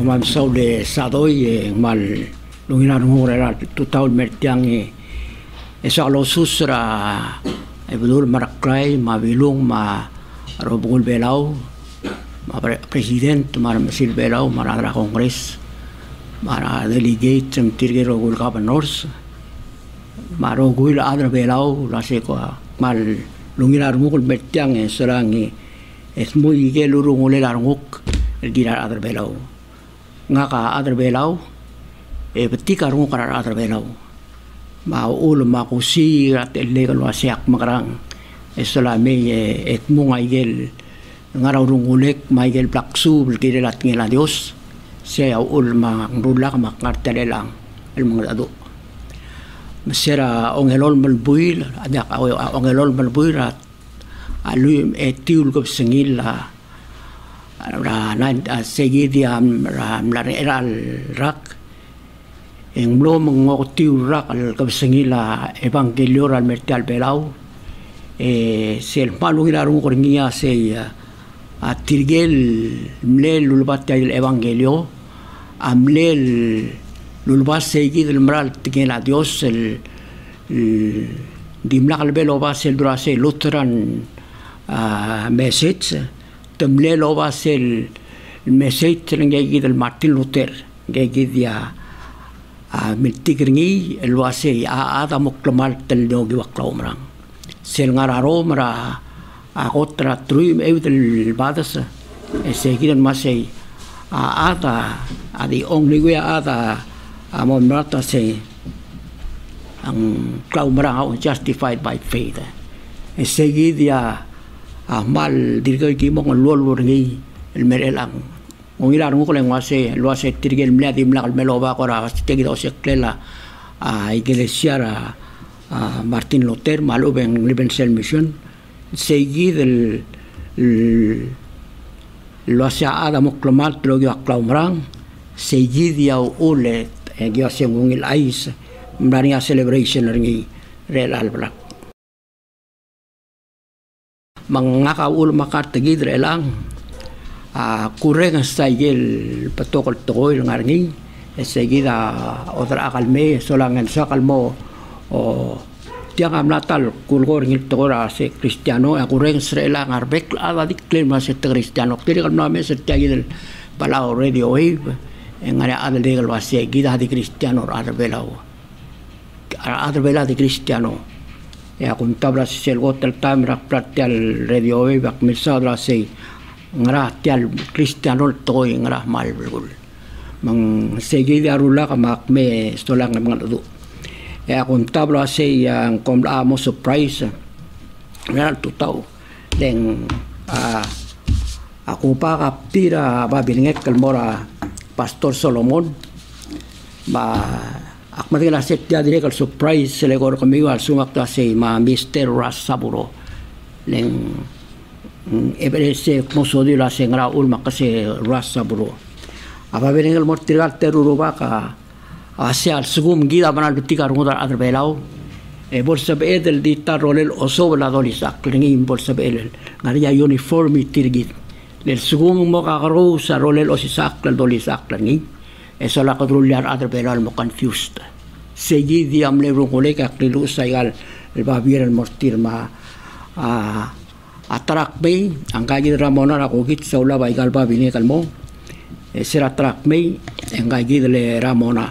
mam sau le sadoi mal lunginar ngora tu taul mertiang sa lo susra betul marakrai ma bilung ma robul belau ma presiden ma mesil belau ma ra kongres ma delegate tirge rogul governors ma rogul adra belau la se ko mal lunginar ngul mertiang serangi es muy que lurung ole larnguk dirar adra belau ngaka adra belau betika rung karar adra belau ma ul ma kusi at illegal wasiak makarang esola me et munga igel ngaraw rung ulek ma igel plaksu bilkirelat ngela Dios saya ul ma ngrulak ma kartelelang el mga adu mesera ongelol melbuil ada ongelol melbuil alu etiul ko sengila ra nan segidiam ra mlareral rak en belum mengotiu rak al kabsengila evangelio al mertial belau sel palu hilaru korngia se atirgel mlel lulbat el evangelio amlel lulbat segi del mral tigela Dios el dimla al belo va sel durase lutheran message temlel va sel message ngegi del Martin Luther ngegi dia miltigringi elwase ada muklamal tel dogi waklaumrang sel ngararo mara agotra truim eudel badas seguidan masei ada adi only way ada amon mata se ang klaumrang justified by faith seguidia mal dirgo kimong lolur ngi el merelang ngilar ngo kole ngwase luase tirgel mladi mlal meloba kora tegi do seklela iglesia Martin Luther maluben libensel mission seguid el luase ada moklomal trogi aklaumrang seguid ya ule gyo sengungil ais mrania celebration ringi rel albra mangaka ul makar tegi relang kurang saigel patokol tokoy ngarngi seguida otra akalme solangan sakalmo o tiang amlatal kulgor ngil tokora se cristiano kurang srela ngarbek ala diklem mas cristiano tiri kalma me setiagil balao radio wave ngara ada legal wase gida di cristiano arbelao arbela di cristiano ya kuntabla sel gotel tamra platial radio wave ak misadra se ngarah tial cristiano toy ngarah mal bulgul mang segi darula kamak me stolang ng adu ya kontablo ase yang komla mo surprise ngal tutaw deng ako pa kaptira babilinget kalmora Pastor Solomon ba akmadila set dia dire kal surprise selegor kami wal sumak ta se ma Mr. Rasaburo leng eberese mosodio la sengra ulma kasi rasa bro apa benengal mortigal teruruba ka asia sugum gida banal bitika rungudar adar belau bolsa bedel di tarolel oso la dolisa klingi bolsa bedel ngaria uniformi tirgit lel sugum mo ka rosa rolel osisak la dolisa klingi eso la kadruliar adar belau mo confused segi diam le rungole ka klilu sayal el babir el mortir ma atrak may ang kagi ramona na kugit sa ula bay galba bini kalmo sira atrak may ang kagi dele ramona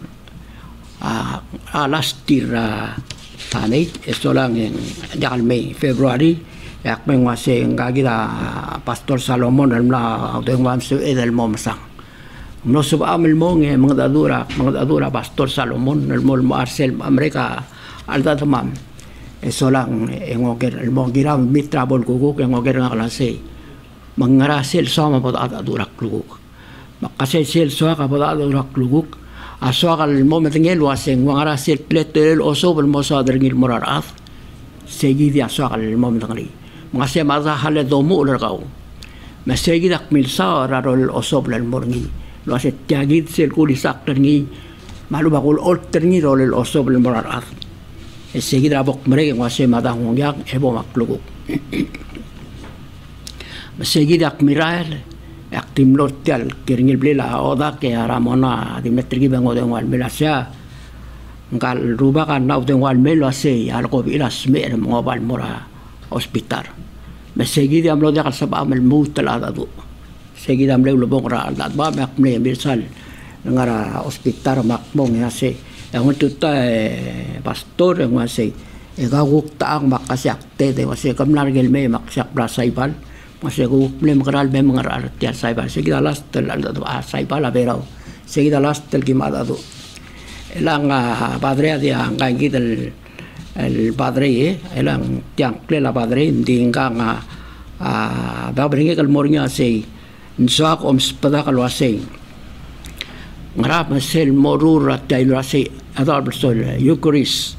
last year tanay esto lang yung jakal may February yak may ngwase ang kagi da Pastor Salomon almla yung wamso edel mo masang no suba amil mo mga dadura Pastor Salomon almol mo Arcel Amerika alda tamam eso lang ngoger mo gira mit trouble kuguk ngoger nga klase mangarasel sama pod adurak luguk makase sel so ka pod adurak luguk aso kal mo metengel waseng mangarasel pletel oso bel mo sa dergil morarat segi dia so kal mo metengli mangase maza hale domu ulerkau masegi dak milsa rarol oso bel morngi lo ase tiagit sel kulisak terni malu bakul olterni rol oso bel morarat seguida bok mereka ngwase madang ngyak ebo makluguk seguida akmiral Aktim lotial kiringil blila oda ke ramona di metrigi bango de wal melasya ngal ruba kan nau de wal melo se al ko bilas me ngobal mora hospital mesegi di amlo de kal sabah mal mut la adu segi dam le lobong ra la ba mak me misal ngara hospital mak mong ya se yang tuta pastor yang se gawuk taang makasyak te de wase kamlar gel me maksak brasaibal masih aku boleh mengenal memang artian saya bahasa kita last tel saya bala berau kita last tel gimana tu elang padre dia angkai kita el padre elang tiang klela padre tinggang babringe kal mornya sei nsak om spada kal wasei ngarap mesel morur atai wasei adal bersol eucharis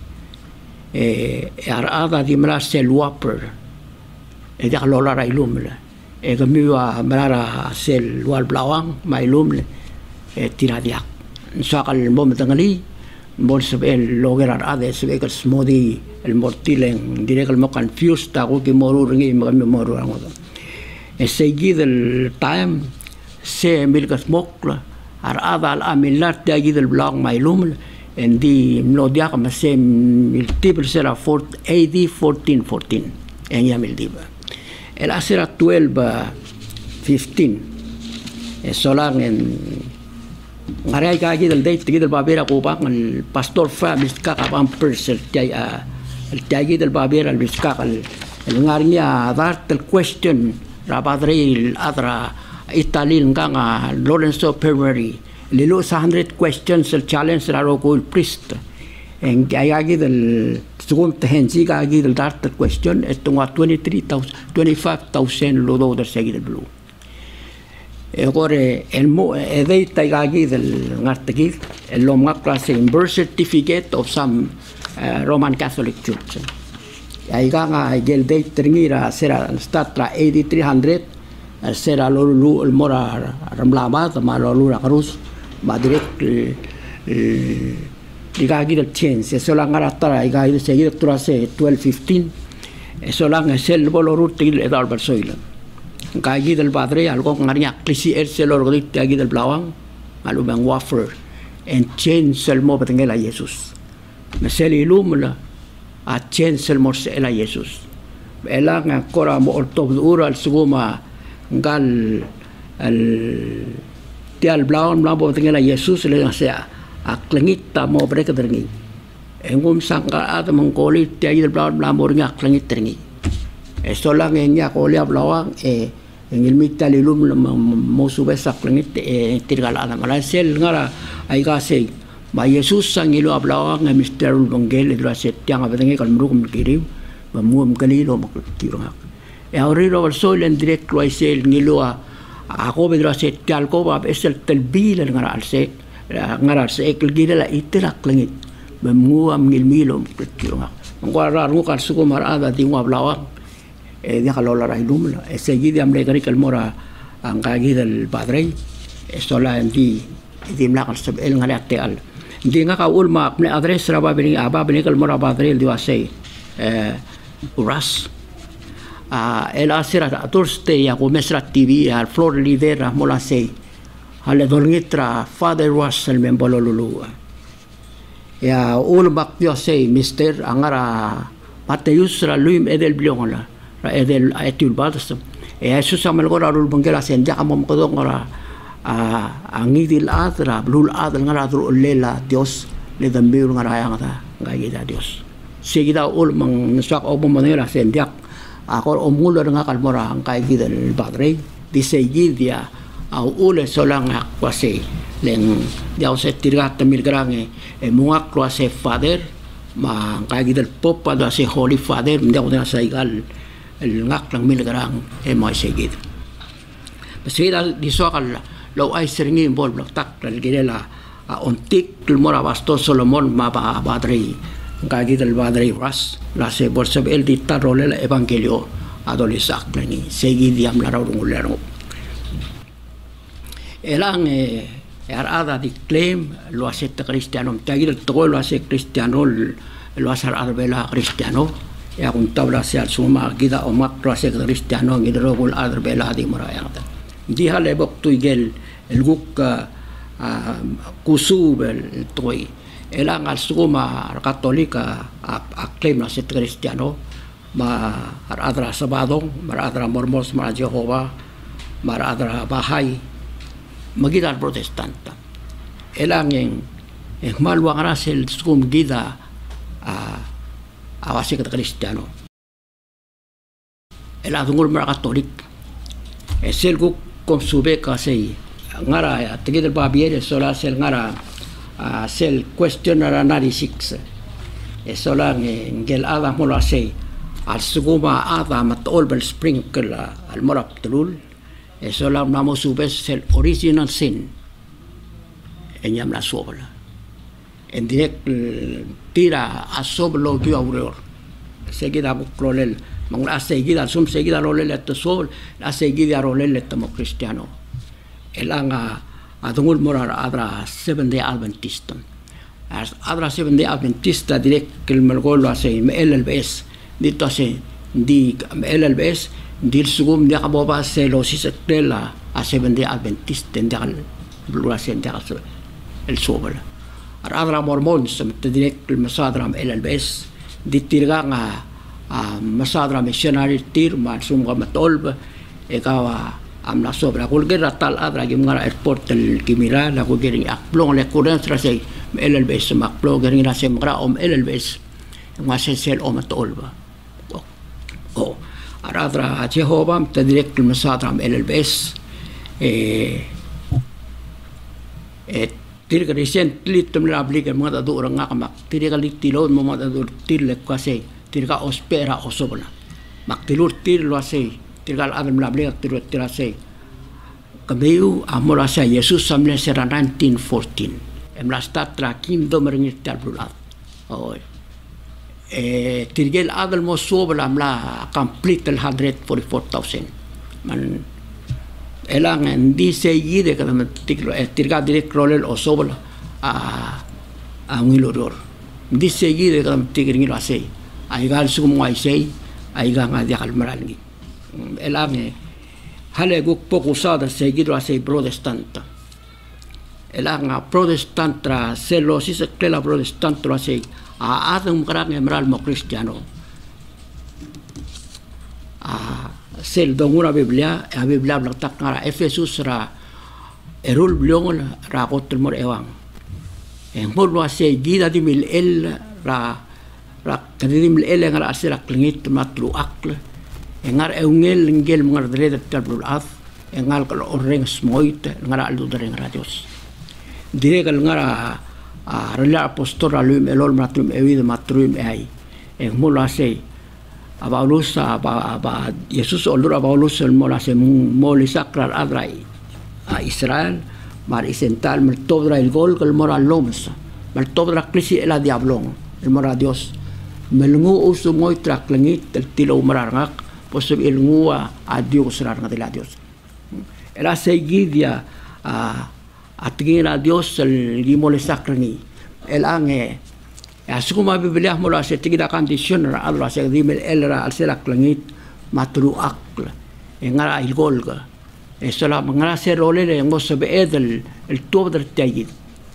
arada di merasel waper dia kalau lara ilum le, kami melara sel wal belawang mai ilum le, tidak dia. Soal bom tengali, bom sebel logeran ada sebel semodi el mortileng, dia kalau mau confuse tahu ki moru ringi kami moru orang tu. Segi del time se milkas mokla, ada al amilat dia gidel belawang mai ilum le, endi melodia kama se multiple sera AD 1414, yang yamil diba. El asera 12 15 solang en ngarai ka gidel date gidel babera ko bang el pastor fa miska ka bang persel el tagi del babera el miska el ngarnya dart el question rabadre el adra italil nganga Lorenzo Permeri lilo 100 questions el challenge la ro el priest en ayagi del según tehensi kagi del dart question esto nga 25,000 lodo del seguir blue ore el mo edei kagi del ngartegi el lomga class in birth certificate of some Roman Catholic Church ay nga gel date tringira sera statra 8300 sera lolu el mora ramlama ma lolu la cruz madrid igagi del chance eso la ngaratara igagi de seguir turase 1215 eso la ngesel bolorut til edal bersoila gagi del padre algo ngariak klisi el selor godit gagi del blawang malu bang wafer and change el mo betengela Jesus mesel ilumla a change el mo se ela Jesus ela ngakora mo ortob ura al suguma ngal al tial blawang blabo betengela Jesus le ngasea aklangit mo mereka terengi engum sangka ada mengkolit tiada belawang belamurnya aklangit terengi solang engnya kolia belawang engil mita lilum mau subes aklangit tirgal ada malasel ngara ai kasih ma Yesus sang ilu belawang misterul bangel itu aset tiang apa tengi kalau merukum kirim memuam kanilo makirang ori lo soilen direct lo sel ngilu aku bedra set tial ko ba esel telbil ngara alse ngarar se ekil gila la itirak langit memuam ngilmilo kirunga ngora ru kan suku mar ada di ngwa blawang dia kalau la railum la segi dia amle kari kalmora angkagi del padre sola di mlakal sabel ngala teal di nga ka ulma ne adres raba bini aba bini kalmora padre di wasay uras el asira turste ya ko mesra tv al flor lidera mola sei hale dolngitra father was el membololulu ya ul bakyo sei mister angara Mateus ra luim edel bliongola ra edel atul badas Jesus amal gora rul bangela sen ja amom ko ngora angidil adra blul adra ngara ru lela Dios le dambir ngara yang ta ngayida Dios sigida ul mang sak obom manela sen jak akor omulo nga kalmora ang kay gidel padre di segidia au ule solang kwase leng dia se tirgat mil grange muak kwase father ma kagi del popa do se holy father dia udah saigal el ngak lang mil grang mai segid pesira di soal lo ai seringi bol blok tak dal gidela ontik mora basto Solomon ma ba badri kagi del badri ras la se bol sab el di tarole el evangelio adolisak lani segid diam la rawulero elang arada di claim lo hace cristiano tagir todo lo hace cristiano lo hace arbela cristiano ya un tabla se al suma gida o mak lo hace cristiano ngidro gol arbela di morayata di halebok tuigel el guk kusubel toy elang al suma katolika claim na set kristiano ma adra sabadong adra mormos ma Jehova ma adra bahay magidan protestanta elang en malwang rasel sum gida awasi kat kristiano elang tungul ma katolik esel guk konsube kasi ngara tigil babiere sola sel ngara sel questioner analysis sola ngel ada mola sei al suguma ada matol bel sprinkle al morap tulul sola namo subes sel original sin enyam la sobla en direct tira asoblo du auror seguida buklolel mang la seguida sum seguida rolel et sol la seguida rolel et mo cristiano elanga adungul morar adra 7-day Adventista as adra 7-day Adventista direct que el mergolo hace LLBS dito hace di LLBS dil sugum dia kaboba se lo sisekela a 7-day Adventista ndal blua sen dia el sobel adra mormons direct el masadra LLBS ditirga nga masadra missionary tir ma sum ga matolba ekawa amna sobra kulger tal adra gimngara airport el kimira la kulgering akplong le kuren trase LLBS makplong gering na semgra LLBS masel matolba adra Jehova ta direct el masadra LLBS tirga recently tumla abliga mga do orang ngakamak tirga litilon mo mga do tirle kasi tirga ospera osobla maktilur tirlo asay tirga adam labliga tirase kabeyu amor asa Jesus samle sera 1914 emla statra kingdom ringit talbulat tirgel adal mo sobla amla complete 144,000 man elang hindi seguide kada tirga direct rolel o sobla a ngilodor hindi seguide kada tigring asay ay gal sumo ay say ay ga nga diakal marangi elang hale guk pokusada seguido asay protestanta elang protestant tra selo si sekela protestant tra asay atang karang emeral mo cristiano sel dongura Biblia a Biblia blaktak ngara Efesus ra erul bliong ra kotel mor ewang en morwa se gida di mil el ra kadim el ngara asira klingit matlu akle engar eungel ngel ngar dred tablul af engal kal oreng smoit ngara alu dereng radios dire kal ngara rela apostol alum elol matum evid matrum ai en morwa se Abaulus aba Yesus olur abaulus el mola se moli sakrar adrai a Israel mar isental mer tobra el gol el mora loms mer tobra klisi el diablong el mora Dios melngu usu moy trak langit el tilo marangak posib el ngua a Dios rar de la Dios el seguidia a tingina Dios el gimole sakrani el ange asuma Biblia mo la se tigida condition ra alwa se dimel elra al selak langit matru akl engara il golga esala ngara se role le ngos be edel el tobder tayid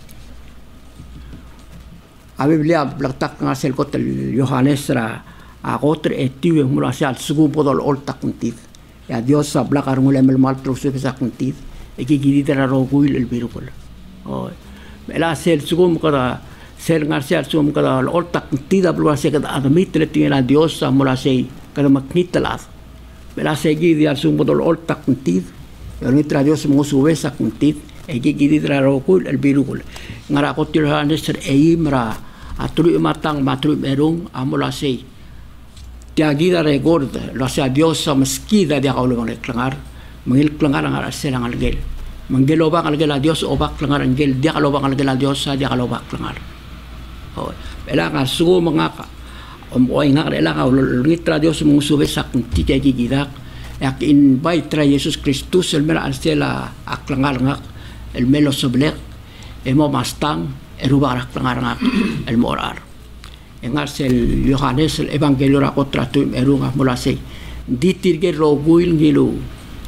a Biblia blaktak nga sel kot el Yohanes ra a gotre etive mo la se al sugu podol olta kuntit ya Dios sa blakar mo le mel maltru se sa kuntit e ki gidira ro guil el birukol ela sel sugu mo kada ser ngarsial sum kada oltak tida blua se kada admit le tiene Dios amora se kada maknitalas bela segi dia sum bodol oltak tid yo nitra Dios mo subesa kuntit e gigi dira rokul el birukul ngara kotir haneser eimra atru matang matru merung amora se tiagida regord lo se Dios meskida dia kaulo ngel klangar mengil klangar ngara selang algel mengelo bang algel Dios obak klangar ngel dia kalau bang algel Dios dia kalau bak klangar ela nga sugo mga oy nga ela nga litra Dios mong sube sa kunti kay gigidak yak invite tra Jesus Kristus el mera ansela aklangar nga el melo soblek emo mastang erubar aklangar nga el morar nga sel Yohanes el evangelio ra kontra tu erunga mula se ditirge roguil ngilu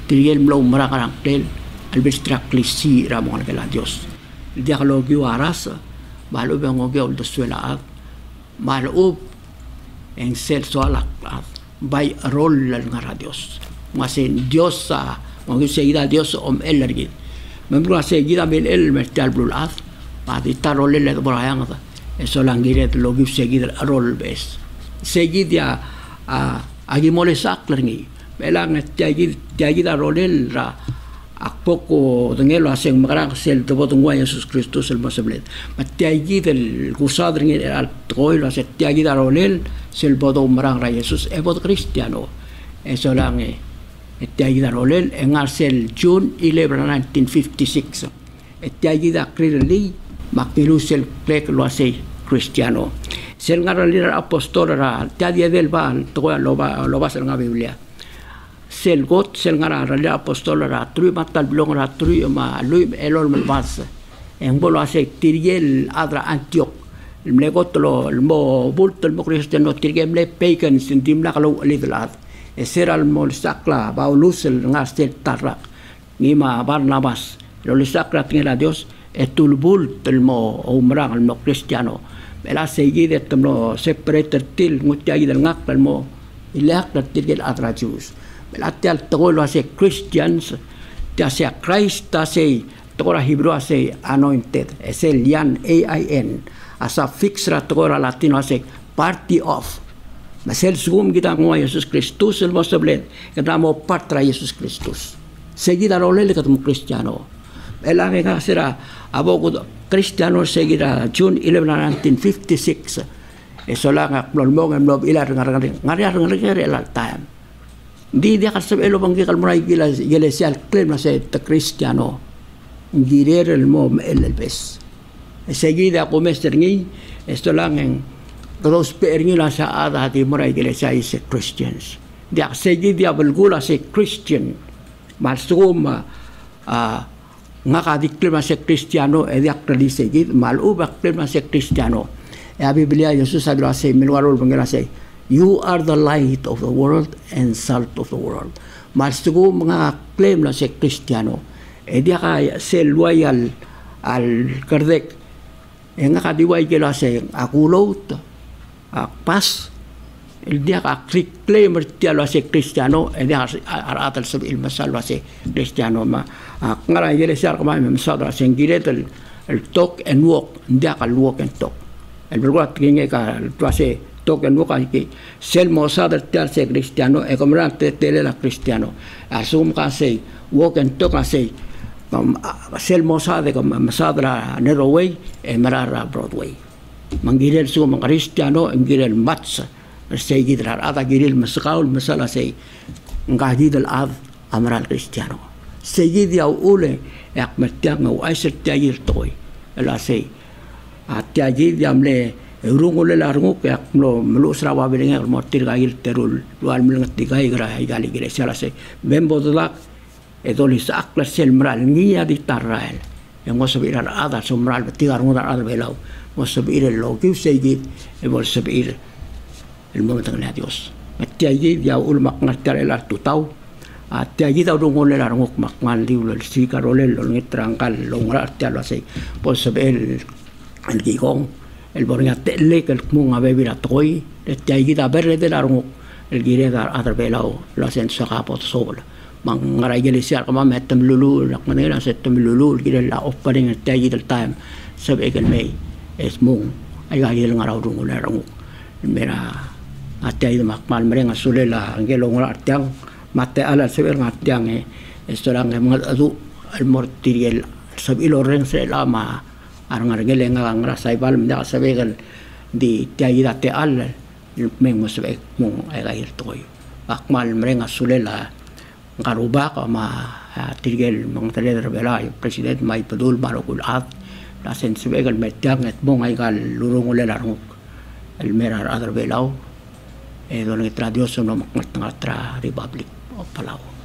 tirigel mlo marang tel albestrak lisi ra mo kala Dios dia kalau giwaras malu bang ngogel do suela malu en sel soalak by role ng Dios masin Dios sa ngogel seguida Dios elergi membru seguida bel el mertal blulat pati tarol le borayang eso langiret logi seguida role bes seguida agi mole saklerni melang tiagida rolel ra akpoko dengelo aseng makarang sel tebotong wa Yesus Kristus el masablet matiagida el gusadring al toilo se tiagida rolel sel botong marang ra Yesus ebot Cristiano eso lang tiagida rolel en sel June 11 1956 tiagida clearly makilu sel plek lo ase Cristiano sel ngaralir apostol ra tiagida del ban to lo ba sel nga Biblia sel got sel ngara ra apostol ra tru matal blong ra tru ma lui elol melbas en bolo ase tirgel adra Antioch le got lo mo bulto mo Cristiano tirgel le pagan sindim la kalau lidlat eseral mol sakla Paulus el ngastel tarra ni ma Barnabas lo le sakla tingela Dios etul bult el mo umrang el mo Cristiano bela seguide temlo separator til ngutiagi del ngak el mo ilak tirgel adra Jews belati al togolo ase Christians te ase Christ ase togora Hebrew ase anointed ese lian AIN asa fixra togora latino ase party of masel sugum kita ngwa Yesus Kristus el mosablet kita mo partra Yesus Kristus seguida rolele katum Cristiano elange ka sera abogo Cristiano seguida June 11 1956 eso lang aklolmong em lob ilar ngari el time di dia kasab elo bang kal murai iglesia claim na se ta Cristiano girer el mom el bes seguida ko mester ngi esto lang en dos per ngi la sa ada di murai iglesia is Christians dia seguida belgula se Christian masum ngaka di claim na se Cristiano e dia kredi seguid mal uba claim na se Cristiano e a Biblia Jesus adra se milwarol bang se you are the light of the world and salt of the world. Mastugo mga claim na si Cristiano. E dia ka sel loyal al kardek. E nga kadiway kila si akulot, pas. E dia ka claim tialo si Cristiano. E dia aratal sa ilmasal si Cristiano. Ngara yele siya kamay masadra si ngilet el talk and walk. Dia ka walk and talk. El berguat kingi ka tuase token buka ki sel mosadar tiar se Cristiano e komran tele la Cristiano asum ka se walk and talk se sel mosade kom masadra Neroway e marara Broadway mangirel su mang Cristiano ngirel match se gidrar ada giril masqaul masala se ngahid al ad amral Cristiano se gidia ule yak metiang au aiser tiagir toy la se atiagir yamle urungule larungu ke aklo melu srawa belenga motir gail terul lual melengat digai gra gali gele salase bembo dolak edolis akla sel mral ngia di tarrael yang mosabir ada somral betigar ngudar ada belau mosabir lo ki segit e bol sabir el momento de Dios metiagi dia ul maknat el tutau atiagi da urungule larungu makmal diul sikarolel lo ngitrangkal lo ngrar tialo se bol sabel el gigong el bornga tele que el munga bebira toy le tiagida verde de largo el gireda adrabelao la sen saqapot sol mang ngara iglesia kama metem lulu la manera setem lulu gire la opening el tiagida el time sabe que el mei es mung ay gire ngara urung la rangu mera atiai makmal merenga sulela ngelo ngara artiang mate ala seber ngatiang esto lang adu el mortiriel sabilo rense lama arang argele nga saibal mda sabegal di tiagida te al meng mosbek mong ay gair toy akmal mrenga sulela ngaruba ka ma tirgel mang taler bela president may padul marokul at la sensebegal metyang et mong ay gal lurung ulela rung el merar adar belao e don tradioso no makngat nga tra republic of Palau